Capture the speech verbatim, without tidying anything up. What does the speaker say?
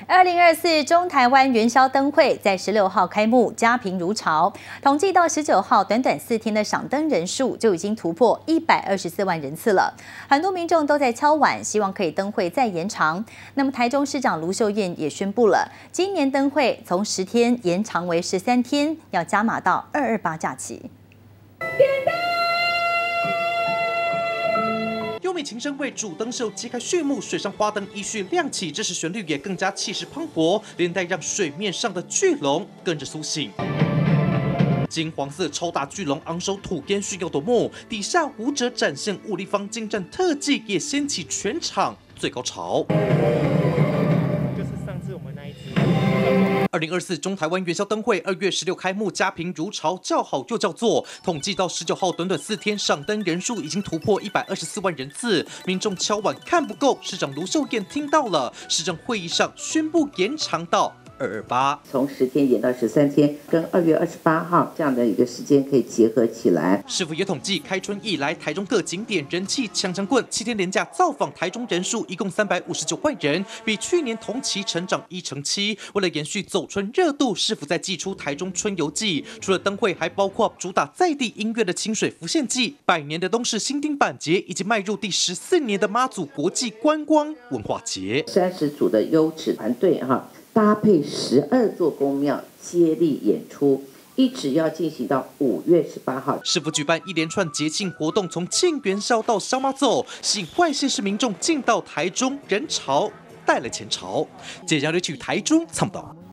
二零二四中台湾元宵灯会在十六号开幕，家贫如潮。统计到十九号，短短四天的赏灯人数就已经突破一百二十四万人次了。很多民众都在敲碗，希望可以灯会再延长。那么台中市长卢秀燕也宣布了，今年灯会从十天延长为十三天，要加码到二二八假期。 优美琴声为主灯秀揭开序幕，水上花灯依序亮起，这时旋律也更加气势磅礴，连带让水面上的巨龙跟着苏醒。金黄色超大巨龙昂首吐烟，炫耀夺目，底下舞者展现武力方精湛特技，也掀起全场最高潮。 二零二四中台湾元宵灯会二月十六开幕，家贫如潮，叫好又叫座。统计到十九号，短短四天赏灯人数已经突破一百二十四万人次，民众敲碗看不够。市长卢秀燕听到了，市政会议上宣布延长到二二八， 从十天延到十三天，跟二月二十八号这样的一个时间可以结合起来。 市府也统计，开春以来，台中各景点人气强强棍，七天连假造访台中人数一共三百五十九万人，比去年同期成长一成七。为了延续走春热度，市府在祭出台中春游季，除了灯会，还包括主打在地音乐的清水浮现季、百年的东势新丁板节，以及迈入第十四年的妈祖国际观光文化节。 三十组的优质团队哈。 搭配十二座宫庙接力演出，一直要进行到五月十八号。 市府举办一连串节庆活动，从庆元宵到烧妈走，吸引外县市民众进到台中，人潮带来前潮。接下来去台中参报。